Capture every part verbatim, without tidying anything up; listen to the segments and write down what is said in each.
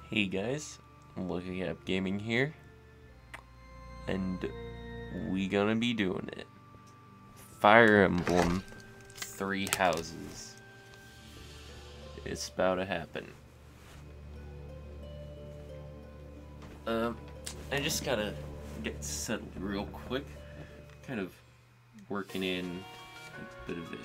Hey guys, Looking Up Gaming here, and we gonna be doing it. Fire Emblem Three Houses. It's about to happen. Um, I just gotta get settled real quick. Kind of working in a bit of a...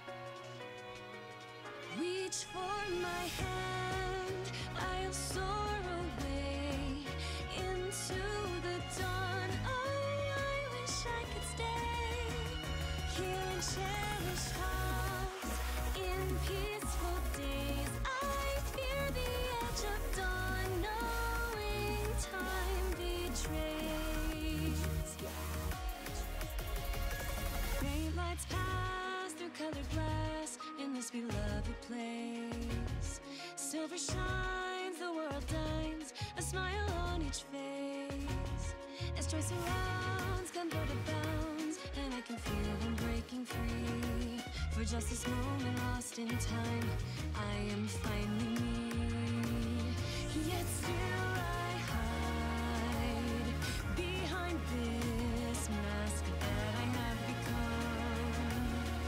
Reach for my hand, I'll soar away into the dawn. Oh, I wish I could stay here and cherish hearts in peaceful days. I fear the edge of dawn, knowing time betrays. Great lights pass through colored glass in this beloved place. Silver shines, the world dines, a smile on each face. As joy surrounds, come go to bounds, and I can feel them breaking free. For just this moment lost in time, I am finally me. Yet still I hide behind this mask that I have become.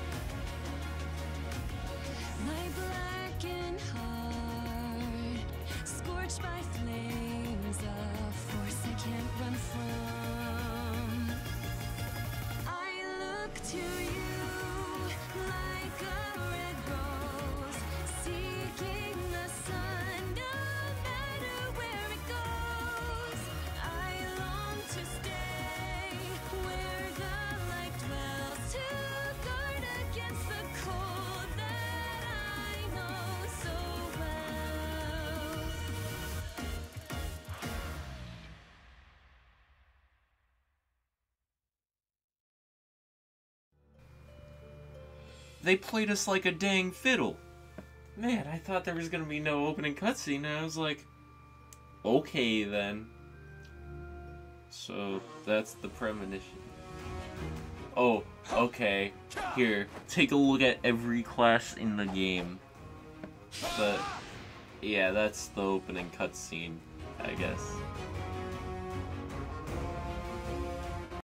My blackened heart, scorched by flames of force I can't run from. I look to you like a red rose, seeking the sun, no matter where it goes. I long to stay where the light dwells, to guard against the cold that I know so well. They played us like a dang fiddle. Man, I thought there was gonna be no opening cutscene, and I was like, okay then. So, that's the Premonition. Oh, okay. Here, take a look at every class in the game. But, yeah, that's the opening cutscene, I guess.